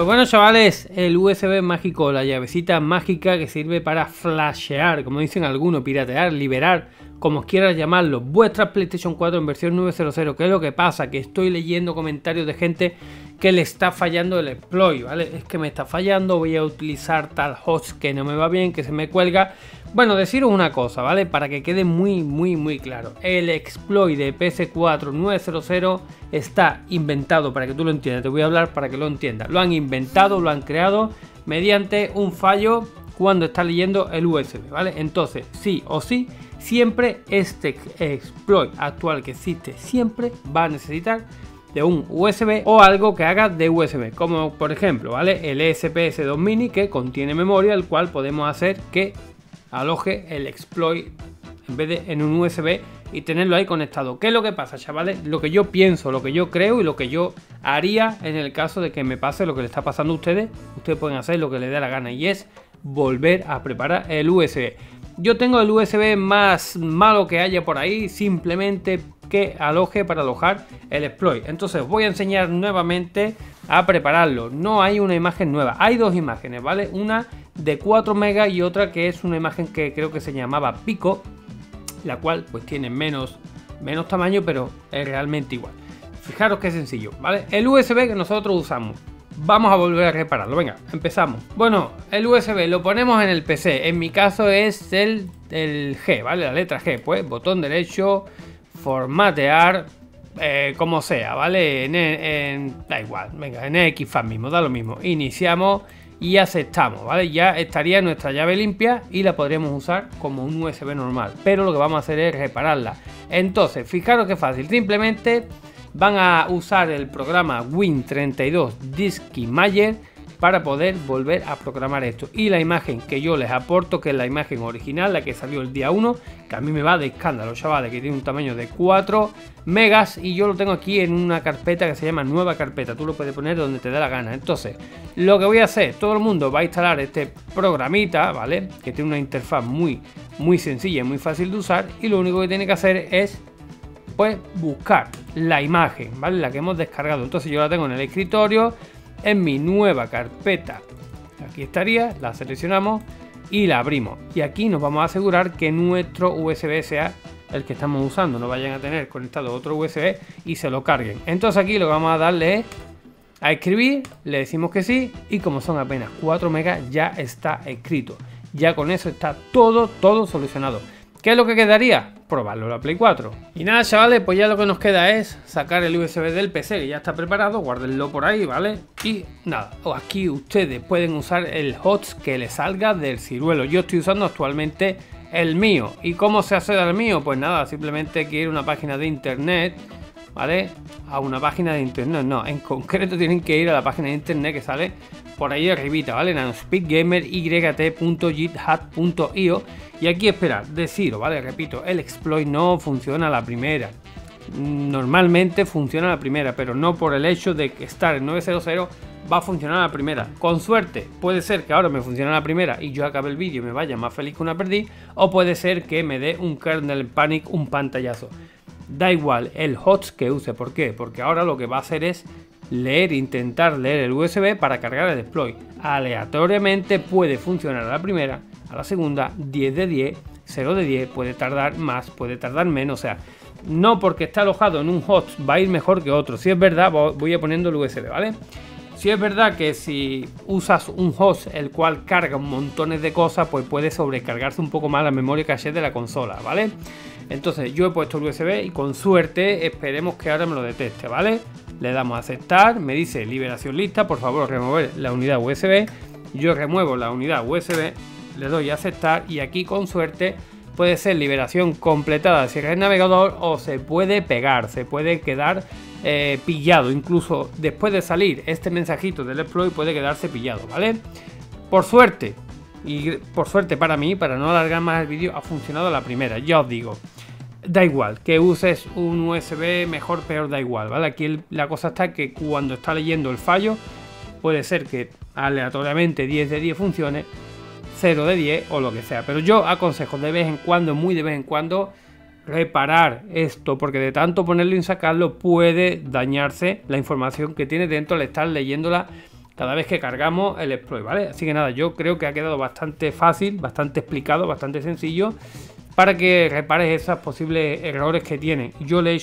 Pues bueno, chavales, el USB mágico, la llavecita mágica que sirve para flashear, como dicen algunos, piratear, liberar, como quieras llamarlo, vuestra PlayStation 4 en versión 900. ¿Qué es lo que pasa? Que estoy leyendo comentarios de gente que le está fallando el exploit, ¿vale? Es que me está fallando, voy a utilizar tal host que no me va bien, que se me cuelga. Bueno, deciros una cosa, ¿vale? Para que quede muy claro. El exploit de PS4 900 está inventado, para que tú lo entiendas. Te voy a hablar para que lo entiendas. Lo han inventado, lo han creado mediante un fallo cuando está leyendo el USB, ¿vale? Entonces, sí o sí, siempre este exploit actual que existe, siempre va a necesitar de un USB o algo que haga de USB, como por ejemplo, ¿vale? El ESP-S2 Mini, que contiene memoria, el cual podemos hacer que aloje el exploit en vez de en un USB y tenerlo ahí conectado. ¿Qué es lo que pasa, chavales? Lo que yo pienso, lo que yo creo y lo que yo haría en el caso de que me pase lo que le está pasando a ustedes. Ustedes pueden hacer lo que les dé la gana y es volver a preparar el USB. Yo tengo el USB más malo que haya por ahí, simplemente que aloje para alojar el exploit. Entonces voy a enseñar nuevamente a prepararlo. No hay una imagen nueva, hay dos imágenes, ¿vale? Una de 4 megas y otra que es una imagen que creo que se llamaba Pico, la cual pues tiene menos tamaño, pero es realmente igual. Fijaros qué sencillo, ¿vale? El USB que nosotros usamos, vamos a volver a repararlo. Venga, empezamos. Bueno, el USB lo ponemos en el PC. En mi caso es el G, ¿vale? La letra G, pues botón derecho, formatear, como sea, ¿vale? Da igual, venga, en XFAT mismo, da lo mismo. Iniciamos y aceptamos, ¿vale? Ya estaría nuestra llave limpia y la podríamos usar como un USB normal, pero lo que vamos a hacer es repararla. Entonces, fijaros qué fácil, simplemente van a usar el programa Win32 Disk Imager para poder volver a programar esto. Y la imagen que yo les aporto, que es la imagen original, la que salió el día 1, que a mí me va de escándalo, chavales, que tiene un tamaño de 4 megas y yo lo tengo aquí en una carpeta que se llama nueva carpeta. Tú lo puedes poner donde te dé la gana. Entonces, lo que voy a hacer, todo el mundo va a instalar este programita, ¿vale? Que tiene una interfaz muy sencilla y muy fácil de usar, y lo único que tiene que hacer es pues buscar la imagen, ¿vale? La que hemos descargado. Entonces yo la tengo en el escritorio, en mi nueva carpeta. Aquí estaría, la seleccionamos y la abrimos. Y aquí nos vamos a asegurar que nuestro USB sea el que estamos usando. No vayan a tener conectado otro USB y se lo carguen. Entonces aquí lo que vamos a darle es a escribir, le decimos que sí, y como son apenas 4 megas ya está escrito. Ya con eso está todo solucionado. ¿Qué es lo que quedaría? Probarlo en la Play 4. Y nada, chavales, pues ya lo que nos queda es sacar el USB del PC, que ya está preparado, guárdenlo por ahí, ¿vale? Y nada, aquí ustedes pueden usar el host que les salga del ciruelo. Yo estoy usando actualmente el mío. ¿Y cómo se accede al mío? Pues nada, simplemente hay que ir a una página de internet, ¿vale? A una página de internet, no, en concreto tienen que ir a la página de internet que sale por ahí arribita, ¿vale? nanospeedgameryt.github.io. y aquí esperar, deciros, ¿vale? Repito, el exploit no funciona a la primera. Normalmente funciona a la primera, pero no por el hecho de que estar en 900 va a funcionar a la primera. Con suerte, puede ser que ahora me funcione a la primera y yo acabe el vídeo y me vaya más feliz que una perdiz, o puede ser que me dé un kernel panic, un pantallazo. Da igual el host que use. ¿Por qué? Porque ahora lo que va a hacer es intentar leer el USB para cargar el exploit. Aleatoriamente puede funcionar a la primera, a la segunda, 10 de 10, 0 de 10, puede tardar más, puede tardar menos. O sea, no porque está alojado en un host va a ir mejor que otro. Si es verdad, voy a poniendo el USB, ¿vale? Si es verdad que si usas un host el cual carga un montón de cosas, pues puede sobrecargarse un poco más la memoria caché de la consola, ¿vale? Entonces yo he puesto el USB y con suerte esperemos que ahora me lo detecte, ¿vale? Le damos a aceptar, me dice liberación lista, por favor remover la unidad USB. Yo remuevo la unidad USB, le doy a aceptar y aquí con suerte puede ser liberación completada, cierra el navegador, o se puede pegar, se puede quedar pillado. Incluso después de salir este mensajito del exploit puede quedarse pillado, ¿vale? Por suerte, y por suerte para mí, para no alargar más el vídeo, ha funcionado la primera. Ya os digo, da igual que uses un USB mejor, peor, da igual, ¿vale? Aquí la cosa está que cuando está leyendo el fallo puede ser que aleatoriamente 10 de 10 funcione, 0 de 10 o lo que sea, pero yo aconsejo de vez en cuando, muy de vez en cuando, reparar esto, porque de tanto ponerlo y sacarlo puede dañarse la información que tiene dentro al estar leyéndola cada vez que cargamos el exploit, ¿vale? Así que nada, yo creo que ha quedado bastante fácil, bastante explicado, bastante sencillo para que repares esos posibles errores que tiene. Yo le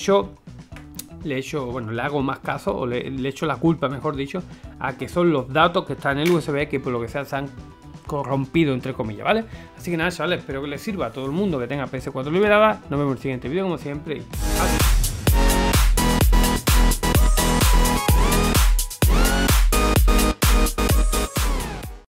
hago más caso, o le echo la culpa, mejor dicho, a que son los datos que están en el USB que por lo que sea se han corrompido, entre comillas, ¿vale? Así que nada, chavales, espero que les sirva a todo el mundo que tenga PS4 liberada. Nos vemos en el siguiente vídeo, como siempre. Y adiós.